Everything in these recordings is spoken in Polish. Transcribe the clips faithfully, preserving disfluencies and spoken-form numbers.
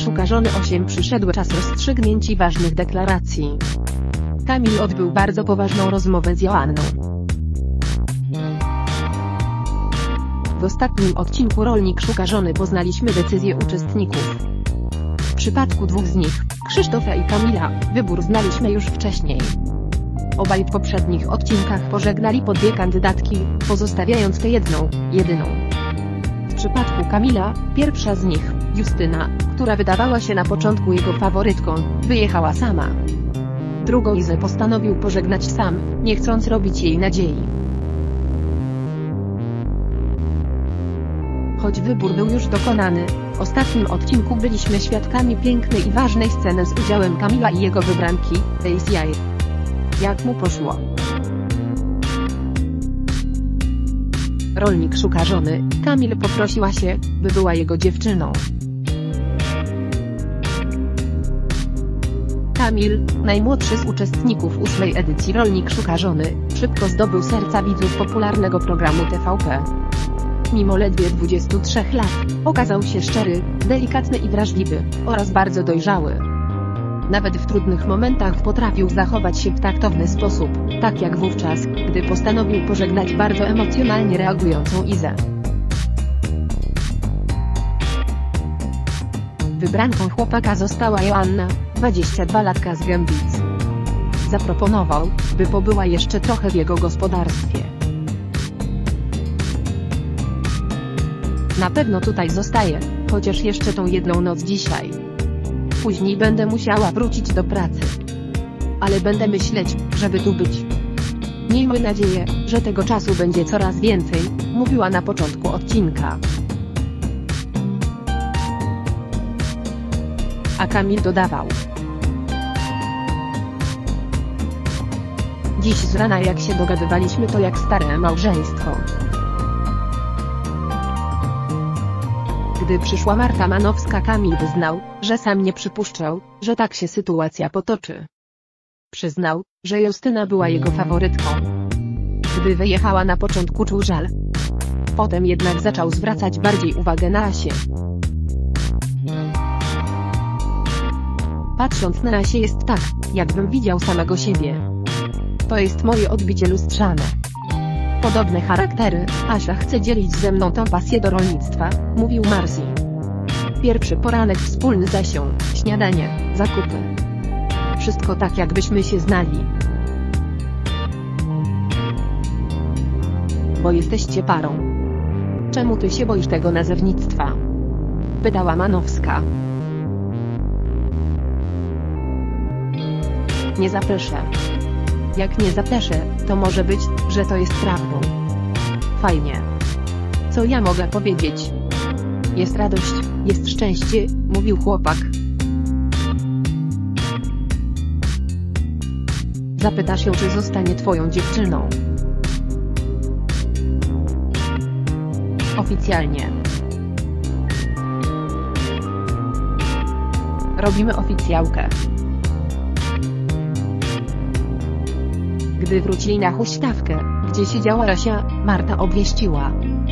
szuka żony osiem. Przyszedł czas rozstrzygnięcia ważnych deklaracji. Kamil odbył bardzo poważną rozmowę z Joanną. W ostatnim odcinku Rolnik szuka żony poznaliśmy decyzje uczestników. W przypadku dwóch z nich, Krzysztofa i Kamila, wybór znaliśmy już wcześniej. Obaj w poprzednich odcinkach pożegnali po dwie kandydatki, pozostawiając tę jedną, jedyną. W przypadku Kamila, pierwsza z nich, Justyna, która wydawała się na początku jego faworytką, wyjechała sama. Drugą Izę postanowił pożegnać sam, nie chcąc robić jej nadziei. Choć wybór był już dokonany, w ostatnim odcinku byliśmy świadkami pięknej i ważnej sceny z udziałem Kamila i jego wybranki, Daisy. Jak mu poszło? Rolnik szuka żony. Kamil poprosiła się, by była jego dziewczyną. Kamil, najmłodszy z uczestników ósmej edycji Rolnik szuka żony, szybko zdobył serca widzów popularnego programu T V P. Mimo ledwie dwudziestu trzech lat, okazał się szczery, delikatny i wrażliwy, oraz bardzo dojrzały. Nawet w trudnych momentach potrafił zachować się w taktowny sposób, tak jak wówczas, gdy postanowił pożegnać bardzo emocjonalnie reagującą Izę. Wybranką chłopaka została Joanna, dwudziestodwulatka z Gębic. Zaproponował, by pobyła jeszcze trochę w jego gospodarstwie. Na pewno tutaj zostaję, chociaż jeszcze tą jedną noc dzisiaj. Później będę musiała wrócić do pracy. Ale będę myśleć, żeby tu być. Miejmy nadzieję, że tego czasu będzie coraz więcej, mówiła na początku odcinka. A Kamil dodawał: dziś z rana jak się dogadywaliśmy, to jak stare małżeństwo. Gdy przyszła Marta Manowska, Kamil wyznał, że sam nie przypuszczał, że tak się sytuacja potoczy. Przyznał, że Justyna była jego faworytką. Gdy wyjechała na początku, czuł żal. Potem jednak zaczął zwracać bardziej uwagę na Asię. Patrząc na Asię jest tak, jakbym widział samego siebie. To jest moje odbicie lustrzane. Podobne charaktery, Asia chce dzielić ze mną tą pasję do rolnictwa, mówił Marzi. Pierwszy poranek wspólny z Asią, śniadanie, zakupy. Wszystko tak jakbyśmy się znali. Bo jesteście parą. Czemu ty się boisz tego nazewnictwa? Pytała Manowska. Nie zapleszę. Jak nie zapleszę, to może być, że to jest prawdą. Fajnie. Co ja mogę powiedzieć? Jest radość, jest szczęście, mówił chłopak. Zapytasz ją, czy zostanie twoją dziewczyną. Oficjalnie. Robimy oficjałkę. Gdy wrócili na huśtawkę, gdzie siedziała Asia, Marta obwieściła: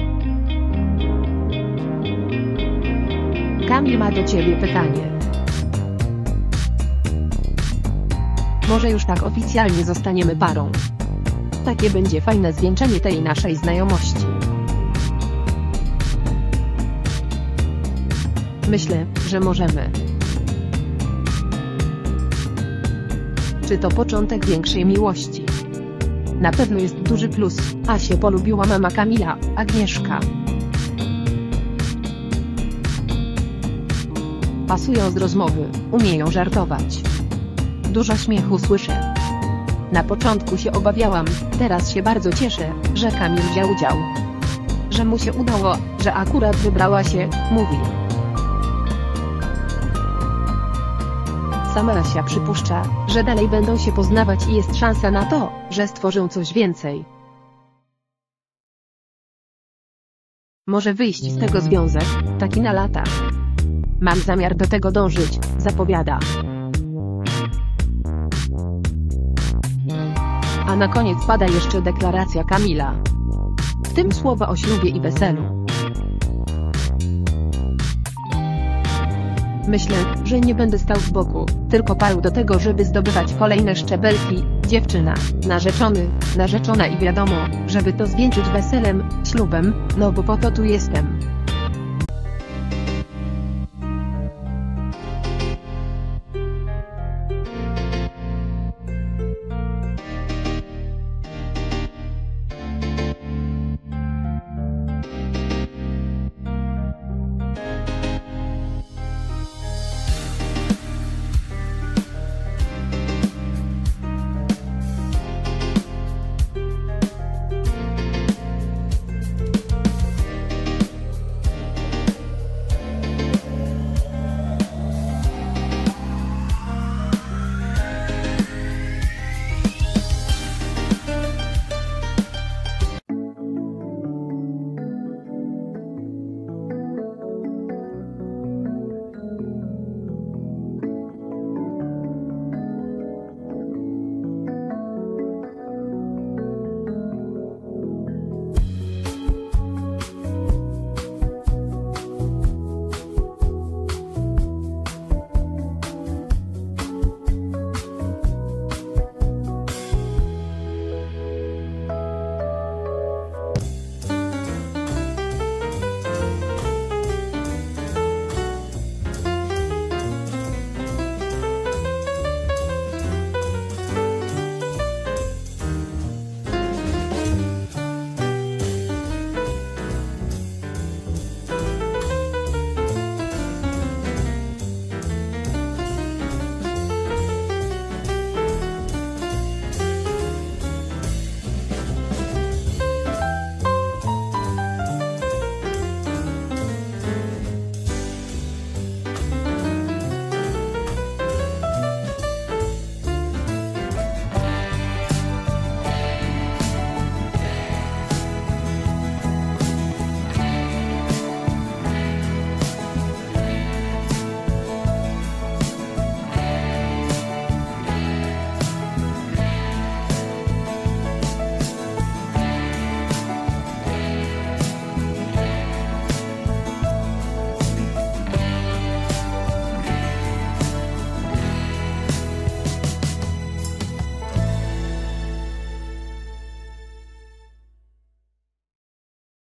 Kamil ma do ciebie pytanie. Może już tak oficjalnie zostaniemy parą. Takie będzie fajne zwieńczenie tej naszej znajomości. Myślę, że możemy. Czy to początek większej miłości? Na pewno jest duży plus. Asię polubiła mama Kamila, Agnieszka. Pasują z rozmowy, umieją żartować. Dużo śmiechu słyszę. Na początku się obawiałam, teraz się bardzo cieszę, że Kamil wziął udział. Że mu się udało, że akurat wybrała się, mówi. Sama Asia przypuszcza, że dalej będą się poznawać i jest szansa na to, że stworzą coś więcej. Może wyjść z tego związek, taki na lata. Mam zamiar do tego dążyć, zapowiada. A na koniec pada jeszcze deklaracja Kamila. W tym słowa o ślubie i weselu. Myślę, że nie będę stał z boku, tylko parł do tego, żeby zdobywać kolejne szczebelki, dziewczyna, narzeczony, narzeczona i wiadomo, żeby to zwieńczyć weselem, ślubem, no bo po to tu jestem.